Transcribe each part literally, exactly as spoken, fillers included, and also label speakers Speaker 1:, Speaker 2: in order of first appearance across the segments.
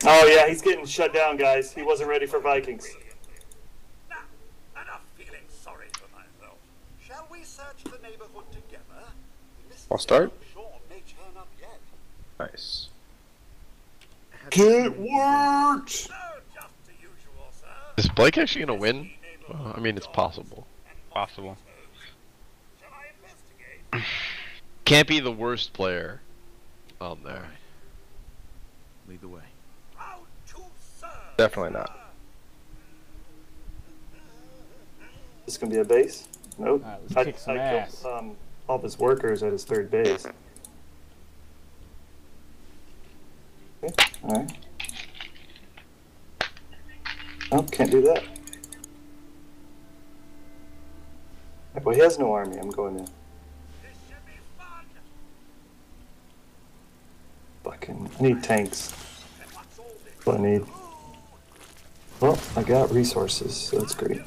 Speaker 1: Oh yeah, he's getting shut down, guys. He wasn't ready for Vikings.
Speaker 2: Now, enough feeling sorry for myself. Shall we search the neighborhood together?
Speaker 3: I'll start.
Speaker 2: Sean may turn up yet.
Speaker 3: Nice.
Speaker 1: Get worked!
Speaker 2: No, just the usual, sir.
Speaker 4: Is Blake actually gonna win? Well, I mean, it's possible.
Speaker 5: Possible.
Speaker 2: Shall I investigate?
Speaker 4: Can't be the worst player on there.
Speaker 6: Lead the way.
Speaker 2: Round two, sir.
Speaker 3: Definitely not.
Speaker 1: This gonna be a base? Nope.
Speaker 7: Alright, let's
Speaker 1: I,
Speaker 7: kick some
Speaker 1: I
Speaker 7: ass.
Speaker 1: killed um, all of his workers at his third base. Okay, alright. Oh, can't do that. Well, he has no army. I'm going in.
Speaker 2: This should be fun.
Speaker 1: Fucking, I need tanks.
Speaker 2: And what's all this?
Speaker 1: That's what I need. Well, I got resources, so that's great.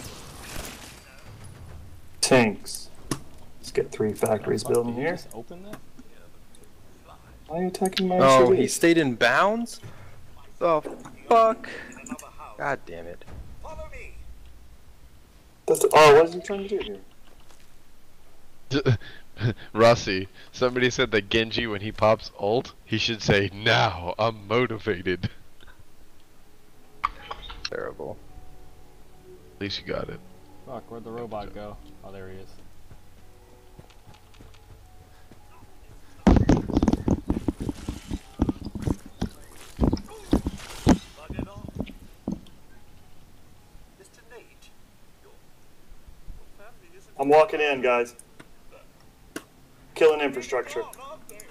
Speaker 1: Tanks. Let's get three factories
Speaker 7: Fuck,
Speaker 1: built in
Speaker 7: did you
Speaker 1: here.
Speaker 7: just open that?
Speaker 1: Why are you attacking my
Speaker 3: Oh,
Speaker 1: cities?
Speaker 3: he stayed in bounds? The fuck? God damn it.
Speaker 2: Follow me.
Speaker 1: That's, oh, what is he trying to do here?
Speaker 4: Rossi, somebody said that Genji, when he pops ult, he should say, "Now I'm motivated."
Speaker 3: Terrible.
Speaker 4: At least you got it.
Speaker 7: Fuck, where'd the robot go? Oh, there he is.
Speaker 2: Bug it off. Mister Nate, your, your family isn't
Speaker 1: I'm walking in, guys. Killing infrastructure.
Speaker 2: wrong, aren't they?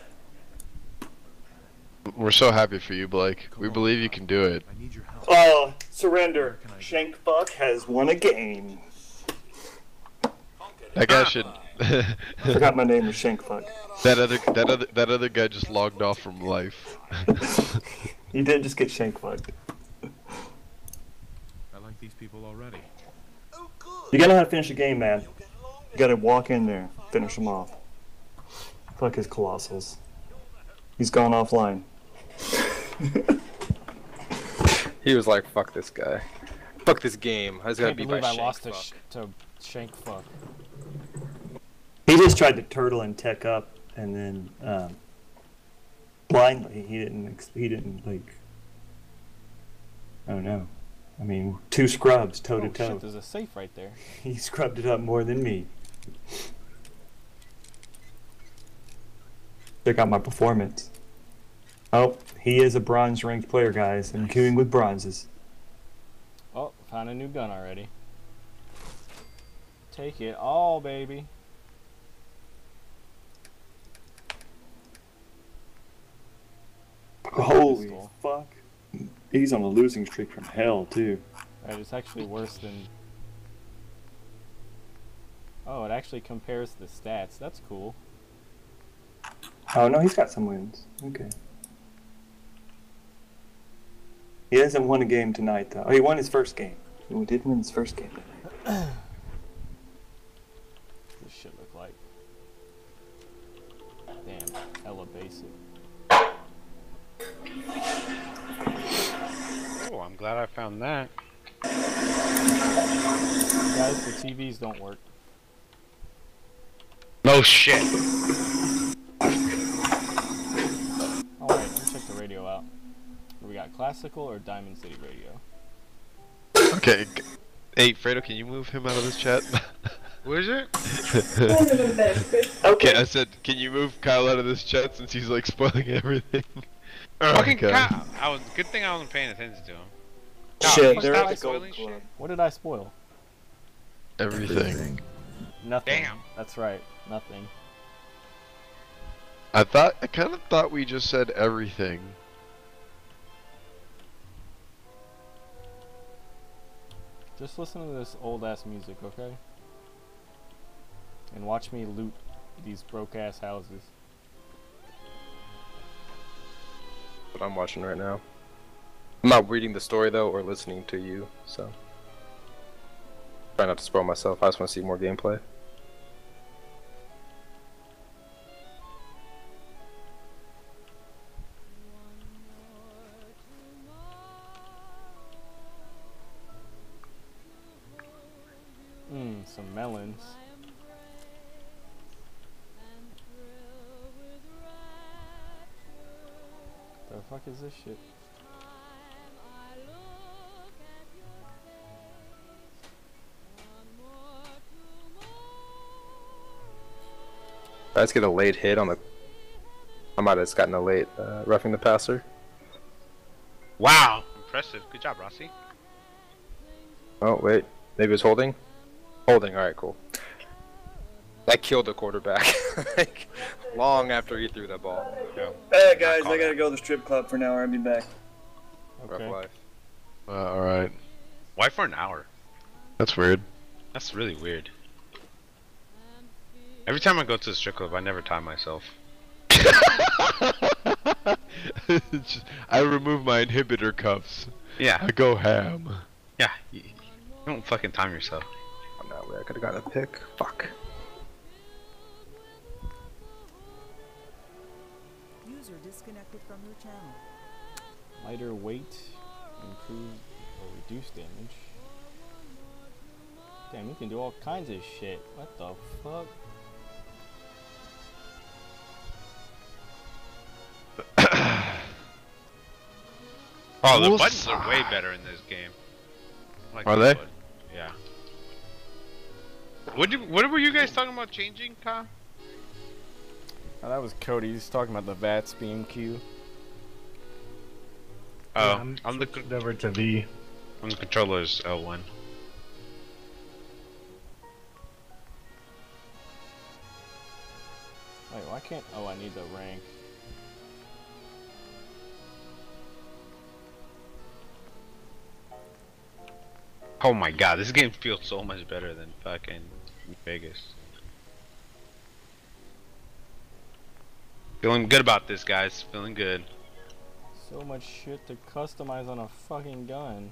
Speaker 4: We're so happy for you, Blake. We believe you can do it.
Speaker 6: I need your help.
Speaker 1: Oh, surrender. Shankfuck has won a game.
Speaker 4: That guy should.
Speaker 1: I forgot my name was Shankfuck.
Speaker 4: that other that other that other guy just logged off from life.
Speaker 1: He did just get Shankfucked.
Speaker 6: I like these people already.
Speaker 2: Oh, good.
Speaker 1: You gotta know how to finish a game, man.
Speaker 2: You'll get along
Speaker 1: You gotta walk in there, finish him off. Fuck his colossals. He's gone offline.
Speaker 3: He was like, fuck this guy. Fuck this game. I was gonna
Speaker 7: Can't
Speaker 3: be by
Speaker 7: believe I
Speaker 3: Shank
Speaker 7: lost to,
Speaker 3: fuck.
Speaker 7: sh to Shank fuck.
Speaker 1: He just tried to turtle and tech up, and then um, blindly he didn't. ex- He didn't like. I don't know. I mean, two scrubs toe to
Speaker 7: Oh shit,
Speaker 1: toe.
Speaker 7: there's a safe right there.
Speaker 1: He scrubbed it up more than me. Check out my performance. Oh, he is a bronze ranked player, guys. I'm queuing with bronzes.
Speaker 7: Oh, found a new gun already. Take it all, baby.
Speaker 1: Holy
Speaker 7: Pistol.
Speaker 1: fuck. He's on a losing streak from hell, too.
Speaker 7: Right, it's actually worse than... Oh, it actually compares the stats. That's cool.
Speaker 1: Oh, no, he's got some wins. Okay. He hasn't won a game tonight, though. Oh, he won his first game. He did win his first game tonight.
Speaker 7: This shit look like. Damn, hella basic.
Speaker 5: Oh, I'm glad I found that.
Speaker 7: Guys, the T Vs don't work.
Speaker 5: No shit.
Speaker 7: Alright, let me check the radio out. What we got, classical or Diamond City radio?
Speaker 4: Okay. g- Hey, Fredo, can you move him out of this chat?
Speaker 5: What is it?
Speaker 4: Okay, I said, can you move Kyle out of this chat since he's like spoiling everything?
Speaker 5: Fucking
Speaker 4: Okay.
Speaker 5: cow. I was. Good thing I wasn't paying attention to him.
Speaker 1: Shit,
Speaker 5: fuck
Speaker 1: they're
Speaker 5: that
Speaker 1: at the Gold
Speaker 5: spoiling
Speaker 1: Club.
Speaker 5: shit.
Speaker 7: What did I spoil?
Speaker 4: Everything.
Speaker 7: Nothing.
Speaker 5: Damn.
Speaker 7: That's right, nothing.
Speaker 4: I thought, I kind of thought we just said everything.
Speaker 7: Just listen to this old ass music, okay? And watch me loot these broke ass houses.
Speaker 3: What I'm watching right now. I'm not reading the story though, or listening to you, so. Try not to spoil myself. I just want to see more gameplay.
Speaker 7: and some melons. The fuck is this shit?
Speaker 3: Let's get a late hit on the. I might have just gotten a late uh, roughing the passer.
Speaker 5: Wow, impressive. Good job, Rossi.
Speaker 3: Oh wait, maybe it was holding. Holding. All right, cool. That killed the quarterback. Like, long after he threw that ball.
Speaker 5: Yeah.
Speaker 1: Hey guys,
Speaker 5: call
Speaker 1: I gotta
Speaker 5: that.
Speaker 1: go to the strip club for an hour. I'll be back.
Speaker 7: Okay.
Speaker 3: Rough life.
Speaker 4: Uh, alright.
Speaker 5: Why for an hour?
Speaker 4: That's weird.
Speaker 5: That's really weird. Every time I go to the strip club, I never time myself.
Speaker 4: It's just- I remove my inhibitor cuffs.
Speaker 5: Yeah,
Speaker 4: I go ham.
Speaker 5: yeah. You, you don't fucking time yourself.
Speaker 3: Oh, no, I could have gotten a pick. Fuck.
Speaker 8: User disconnected from your channel.
Speaker 7: Lighter weight, improve or reduce damage. Damn, you can do all kinds of shit. What the fuck?
Speaker 5: Oh, the
Speaker 4: We'll
Speaker 5: buttons are
Speaker 4: s-
Speaker 5: way better in this game. I like
Speaker 4: Are
Speaker 5: the
Speaker 4: they?
Speaker 5: button. Yeah. What did, what were you guys talking about changing, Kyle?
Speaker 7: Oh, that was Cody. He's talking about the V A T S B M Q.
Speaker 5: Oh,
Speaker 9: Yeah, I'm
Speaker 5: I'm the
Speaker 9: switched over to V.
Speaker 5: on the controller's L one.
Speaker 7: Wait, why can't? Oh, I need the rank.
Speaker 5: Oh my god, this game feels so much better than fucking Vegas. Feeling good about this, guys. Feeling good.
Speaker 7: So much shit to customize on a fucking gun.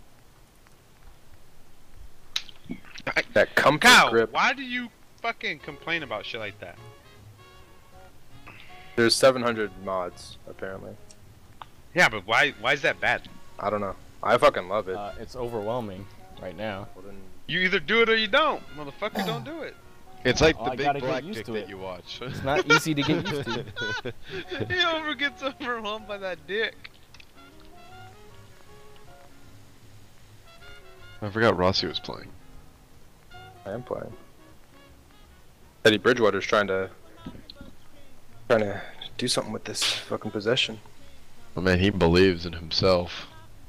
Speaker 3: That comfort
Speaker 5: Kyle,
Speaker 3: grip.
Speaker 5: why do you fucking complain about shit like that?
Speaker 3: There's seven hundred mods apparently.
Speaker 5: Yeah, but why? Why is that bad?
Speaker 3: I don't know. I fucking love it.
Speaker 7: Uh, it's overwhelming right now.
Speaker 3: Well, then,
Speaker 5: You either do it or you don't, motherfucker. Don't do it.
Speaker 4: It's like
Speaker 7: Oh,
Speaker 4: the
Speaker 7: I
Speaker 4: big
Speaker 7: gotta get
Speaker 4: black
Speaker 7: used
Speaker 4: dick
Speaker 7: to
Speaker 4: that
Speaker 7: it.
Speaker 4: you watch.
Speaker 7: It's not easy to get used to.
Speaker 5: He over gets overwhelmed by that dick.
Speaker 4: I forgot Rossi was playing.
Speaker 3: I am playing. Teddy Bridgewater's trying to trying to do something with this fucking possession.
Speaker 4: Oh man, he believes in himself.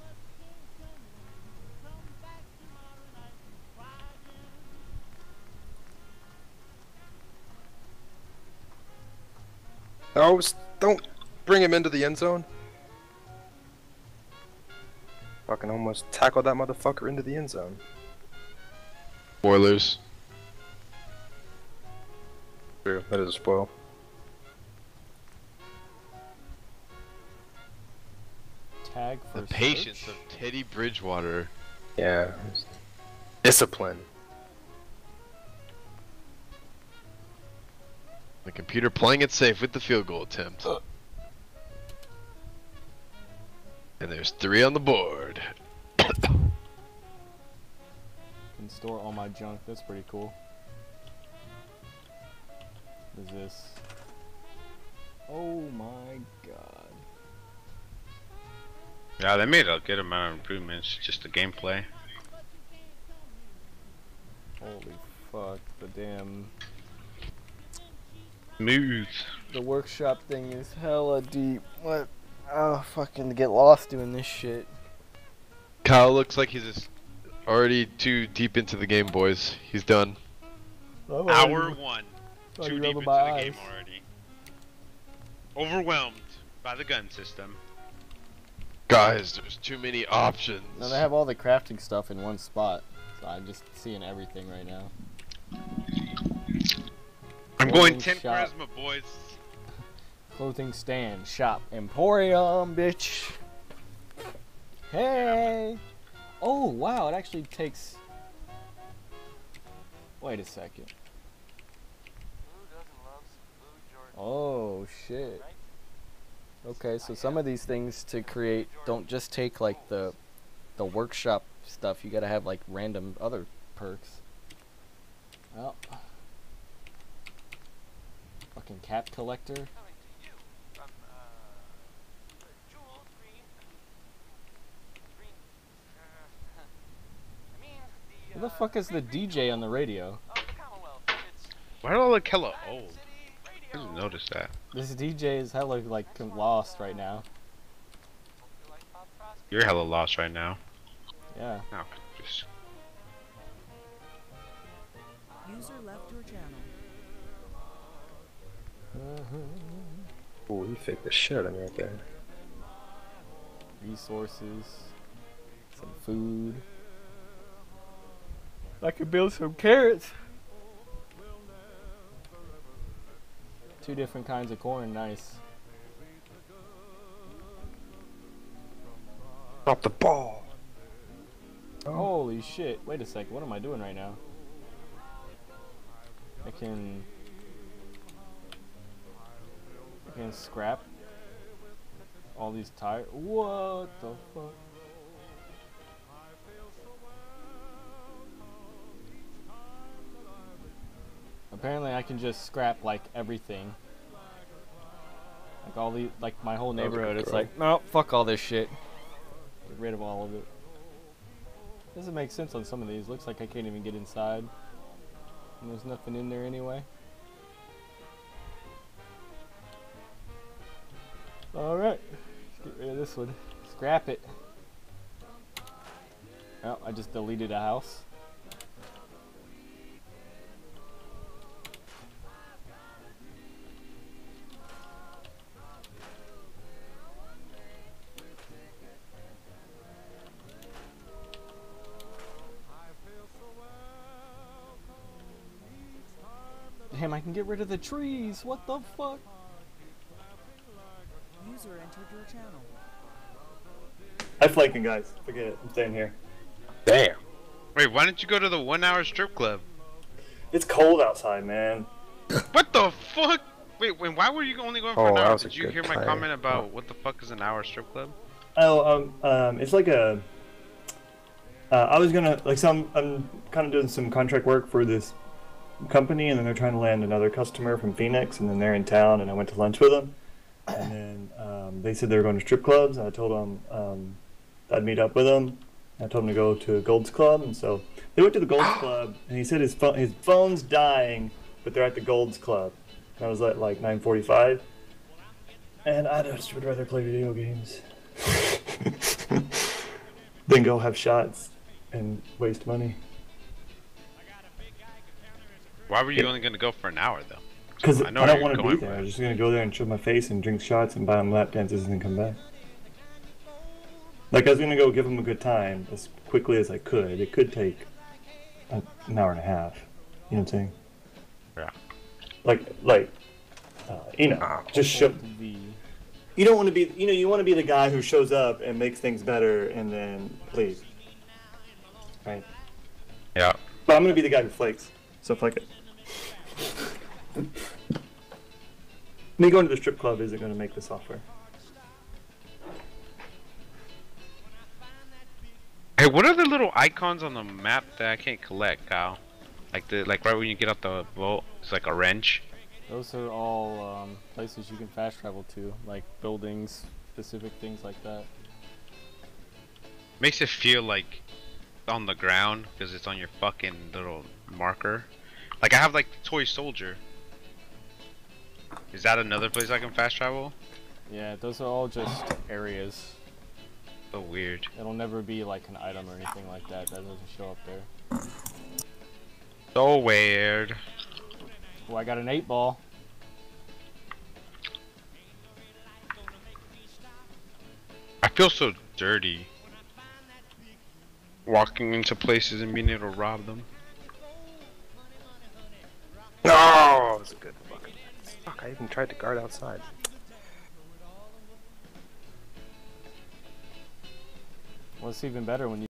Speaker 3: No, s- don't bring him into the end zone. Fucking almost tackled that motherfucker into the end zone.
Speaker 4: Spoilers.
Speaker 3: True, that is a spoil.
Speaker 7: Tag for
Speaker 4: The patience
Speaker 7: search?
Speaker 4: of Teddy Bridgewater.
Speaker 3: Yeah. Discipline.
Speaker 4: The computer playing it safe with the field goal attempt. And there's three on the board.
Speaker 7: Can store all my junk. That's pretty cool. What is this? Oh my god.
Speaker 5: Yeah, they made a good amount of improvements. Just the gameplay.
Speaker 7: Holy fuck. The damn.
Speaker 5: Smooth.
Speaker 7: The workshop thing is hella deep. What? Oh, fucking get lost doing this shit.
Speaker 4: Kyle looks like he's just already too deep into the game, boys. He's done.
Speaker 5: Hour one.
Speaker 7: already
Speaker 5: Too deep
Speaker 7: rubbing
Speaker 5: into
Speaker 7: my
Speaker 5: the game
Speaker 7: eyes.
Speaker 5: already. Overwhelmed by the gun system.
Speaker 4: Guys, there's too many options.
Speaker 7: No, they have all the crafting stuff in one spot. So I'm just seeing everything right now.
Speaker 5: I'm
Speaker 7: Clothing
Speaker 5: going ten
Speaker 7: shop.
Speaker 5: charisma, boys.
Speaker 7: Clothing stand, shop, emporium, bitch. Hey. Oh wow, it actually takes. Wait a second. Oh shit. Okay, so some of these things to create don't just take like the the workshop stuff. You gotta have like random other perks. Well. Fucking cat collector. Who the fuck is the D J on the radio?
Speaker 5: Why do I look hella old? I didn't notice that.
Speaker 7: This D J is hella like lost right now.
Speaker 5: You're hella lost right now.
Speaker 7: Yeah.
Speaker 5: No, just
Speaker 8: User left your channel.
Speaker 3: Ooh, he faked the shit out of me right there.
Speaker 7: Resources. Some food. I could build some carrots. Two different kinds of corn, nice.
Speaker 3: Drop the ball. Oh.
Speaker 7: Holy shit. Wait a second, what am I doing right now? I can... I can scrap all these tires. What the fuck? Apparently I can just scrap like everything. Like all the, like my whole neighborhood, it's like, no, fuck all this shit. Get rid of all of it. Doesn't make sense on some of these. Looks like I can't even get inside. And there's nothing in there anyway. Alright. Let's get rid of this one. Scrap it. Oh, I just deleted a house. Damn, I can get rid of the trees. What the fuck?
Speaker 8: User entered your channel.
Speaker 1: I'm flanking, guys. Forget it. I'm staying here.
Speaker 3: Damn.
Speaker 5: wait. Why didn't you go to the one-hour strip club?
Speaker 1: It's cold outside, man.
Speaker 5: What the fuck? Wait, wait. Why were you only going for
Speaker 3: Oh,
Speaker 5: an
Speaker 3: that
Speaker 5: hour?
Speaker 3: was a
Speaker 5: Did you
Speaker 3: good
Speaker 5: hear my
Speaker 3: time.
Speaker 5: comment about what the fuck is an hour strip club?
Speaker 1: Oh, um, um, it's like a. Uh, I was gonna like some. I'm kind of doing some contract work for this company, and then they're trying to land another customer from Phoenix, and then they're in town, and I went to lunch with them, and then um, they said they were going to strip clubs, and I told them um, I'd meet up with them. I told them to go to a Gold's Club, and so they went to the Gold's Club, and he said his phone his phone's dying, but they're at the Gold's Club. And I was at like nine forty-five, and I just would rather play video games than go have shots and waste money.
Speaker 5: Why were you
Speaker 1: Yeah.
Speaker 5: only going to go for an hour though?
Speaker 1: Because I,
Speaker 5: I know
Speaker 1: don't
Speaker 5: where you're
Speaker 1: want to be
Speaker 5: going
Speaker 1: there.
Speaker 5: with
Speaker 1: I'm
Speaker 5: it.
Speaker 1: just gonna go there and show my face and drink shots and buy them lap dances and then come back. Like I was gonna go give them a good time as quickly as I could. It could take a, an hour and a half. You know what I'm saying?
Speaker 5: Yeah.
Speaker 1: Like, like, uh, you know, just show.
Speaker 7: The
Speaker 1: You don't want to be, you know, you want to be the guy who shows up and makes things better and then leaves. Right?
Speaker 5: Yeah.
Speaker 1: But I'm gonna be the guy who flakes. So flake it. Me going to the strip club isn't gonna make the software.
Speaker 5: Hey, what are the little icons on the map that I can't collect, Kyle? Like the like right when you get off the boat, it's like a wrench.
Speaker 7: Those are all um, places you can fast travel to, like buildings, specific things like that.
Speaker 5: Makes it feel like on the ground because it's on your fucking little marker. Like I have like the toy soldier. Is that another place I can fast travel?
Speaker 7: Yeah, those are all just areas.
Speaker 5: So weird.
Speaker 7: It'll never be like an item or anything like that. That doesn't show up there.
Speaker 5: So weird.
Speaker 7: Oh, I got an eight ball.
Speaker 5: I feel so dirty. Walking into places and being able to rob them.
Speaker 3: No, that was a good fucking. Fuck! I even tried to guard outside.
Speaker 7: Well, it's even better when you